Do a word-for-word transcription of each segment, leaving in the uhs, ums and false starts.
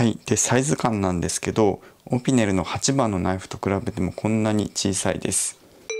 はい、でサイズ感なんですけど、オピネルのはちばんのナイフと比べてもこんなに小さいです。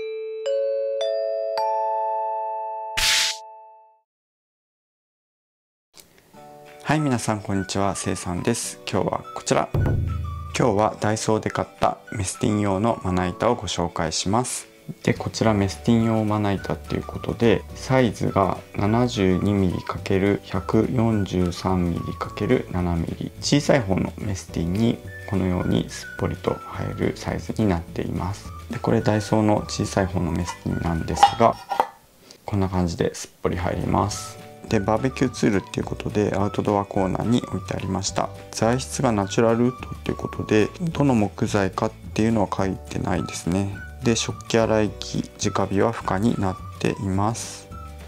はい、皆さんこんにちは、せいさんです。今日はこちら。今日はダイソーで買ったメスティン用のまな板をご紹介します。でこちらメスティン用まな板っていうことで、サイズが ななじゅうにミリかけるひゃくよんじゅうさんミリかけるななミリ、小さい方のメスティンにこのようにすっぽりと入るサイズになっています。でこれダイソーの小さい方のメスティンなんですが、こんな感じですっぽり入ります。でバーベキューツールっていうことでアウトドアコーナーに置いてありました。材質がナチュラルウッドっていうことで、どの木材かっていうのは書いてないですね。で食器洗い機直火は不可になっています。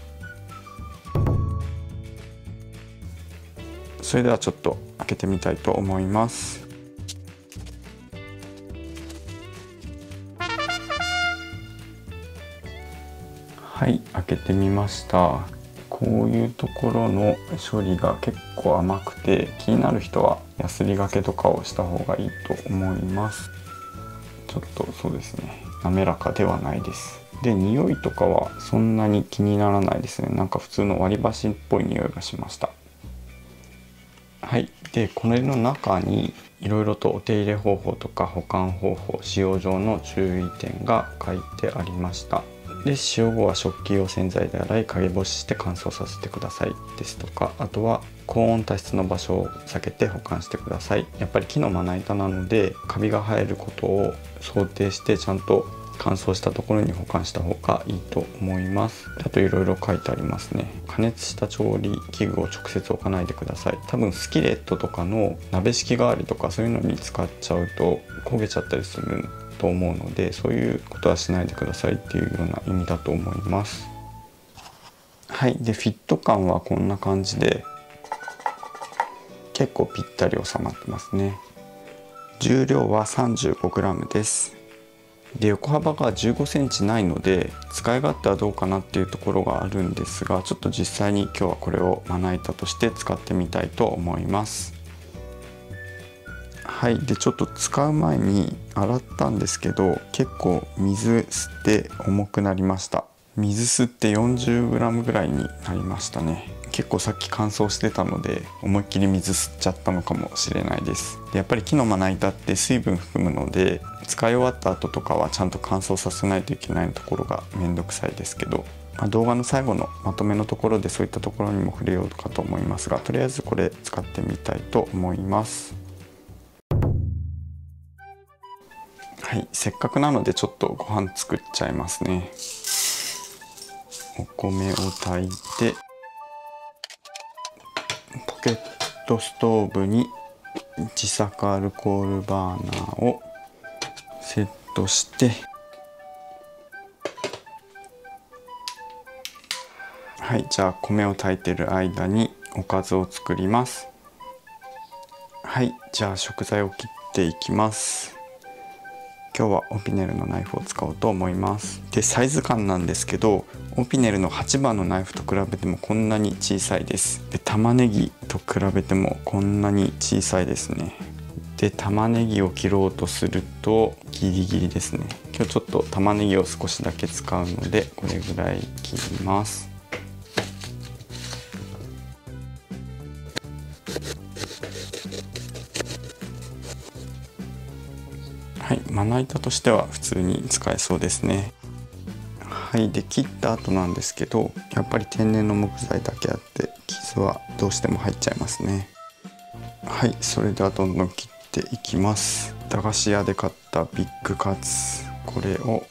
それではちょっと開けてみたいと思います。はい、開けてみました。こういうところの処理が結構甘くて、気になる人はヤスリがけとかをした方がいいと思います。ちょっとそうですね、滑らかではないです。で匂いとかはそんなに気にならないですね。なんか普通の割り箸っぽい匂いがしました。はい、でこれの中にいろいろとお手入れ方法とか保管方法、使用上の注意点が書いてありました。で使用後は食器用洗剤で洗い陰干しして乾燥させてくださいですとか、あとは高温多湿の場所を避けて保管してください。やっぱり木のまな板なのでカビが生えることを想定してちゃんと乾燥したところに保管した方がいいと思います。あといろいろ書いてありますね。加熱した調理器具を直接置かないでください。多分スキレットとかの鍋敷き代わりとかそういうのに使っちゃうと焦げちゃったりすると思うので、そういうことはしないでくださいっていうような意味だと思います。はい、でフィット感はこんな感じで結構ぴったり収まってますね。重量は さんじゅうごグラム です。で横幅がじゅうごセンチないので使い勝手はどうかなっていうところがあるんですが、ちょっと実際に今日はこれをまな板として使ってみたいと思います。はい、でちょっと使う前に洗ったんですけど、結構水吸って重くなりました。水吸って よんじゅうグラム ぐらいになりましたね。結構さっき乾燥してたので思いっきり水吸っちゃったのかもしれないです。でやっぱり木のまな板って水分含むので、使い終わった後とかはちゃんと乾燥させないといけないところがめんどくさいですけど、まあ、動画の最後のまとめのところでそういったところにも触れようかと思いますが、とりあえずこれ使ってみたいと思います。はい、せっかくなのでちょっとご飯作っちゃいますね。お米を炊いてポケットストーブに自作アルコールバーナーをセットして、はい、じゃあ米を炊いてる間におかずを作ります。はい、じゃあ食材を切っていきます。今日はオピネルのナイフを使おうと思います。でサイズ感なんですけど、オピネルのはちばんのナイフと比べてもこんなに小さいです。で玉ねぎと比べてもこんなに小さいですね。で玉ねぎを切ろうとするとギリギリですね。今日ちょっと玉ねぎを少しだけ使うのでこれぐらい切ります。はい、まな板としては普通に使えそうですね。はい、で切った後なんですけど、やっぱり天然の木材だけあって傷はどうしても入っちゃいますね。はい、それではどんどん切っていきます。駄菓子屋で買ったビッグカツ、これを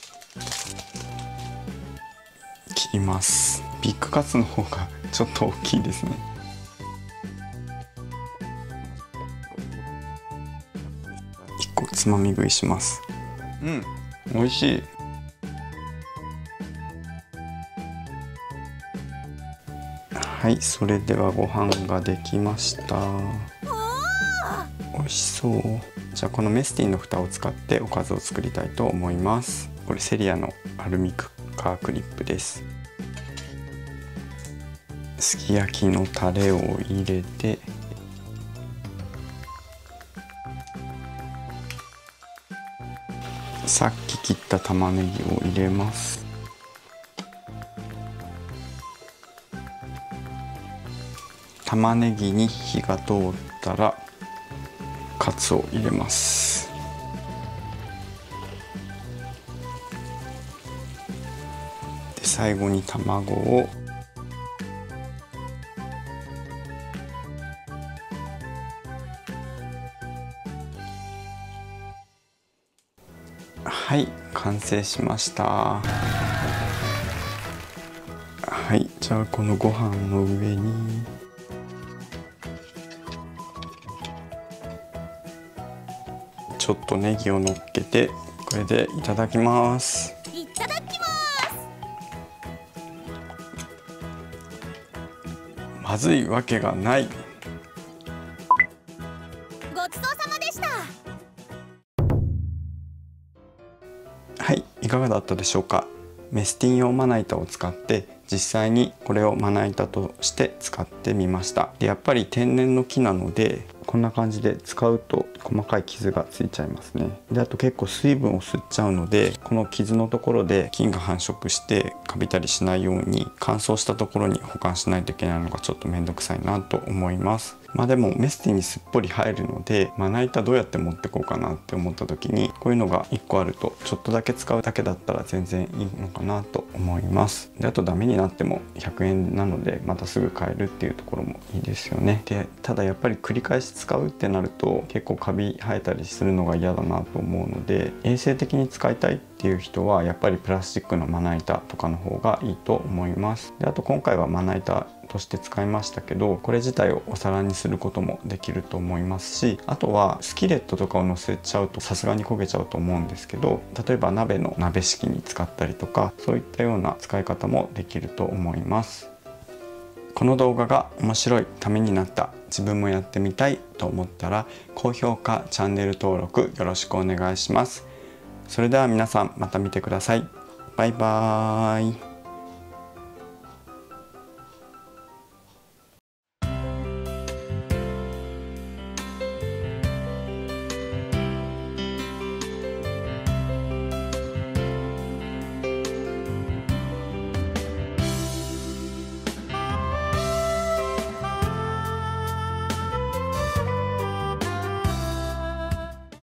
切ります。ビッグカツの方がちょっと大きいですね。いっこつまみ食いします。うん、美味しい。はい、それではご飯ができました。美味しそう。じゃあこのメスティンの蓋を使っておかずを作りたいと思います。これセリアのアルミカークリップです。すき焼きのタレを入れて、 さっき切った玉ねぎを入れます。玉ねぎに火が通ったらカツを入れます。で最後に卵をはい、完成しました。はい、じゃあこのご飯の上にちょっとネギを乗っけて、これでいただきます。 いただきます。 まずいわけがない。 ごちそうさまでした。 はい、いかがだったでしょうか。メスティン用まな板を使って実際にこれをまな板として使ってみました。でやっぱり天然の木なのでこんな感じで使うと細かい傷がついちゃいますね。であと結構水分を吸っちゃうので、この傷のところで菌が繁殖してカビたりしないように乾燥したところに保管しないといけないのがちょっと面倒くさいなと思います。まあでもメスティンにすっぽり入るので、まな板どうやって持ってこうかなって思った時にこういうのがいっこあるとちょっとだけ使うだけだったら全然いいのかなと思います。であとダメになってもひゃくえんなのでまたすぐ買えるっていうところもいいですよね。でただやっぱり繰り返し使うってなると結構カビ生えたりするのが嫌だなと思うので、衛生的に使いたいっていう人はやっぱりプラスチックのまな板とかの方がいいと思います。であと今回はまな板として使いましたけど、これ自体をお皿にすることもできると思いますし、あとはスキレットとかを乗せちゃうとさすがに焦げちゃうと思うんですけど、例えば鍋の鍋敷に使ったりとかそういったような使い方もできると思います。この動画が面白い、ためになった、自分もやってみたいと思ったら高評価、チャンネル登録よろしくお願いします。それでは皆さんまた見てください。バイバーイ。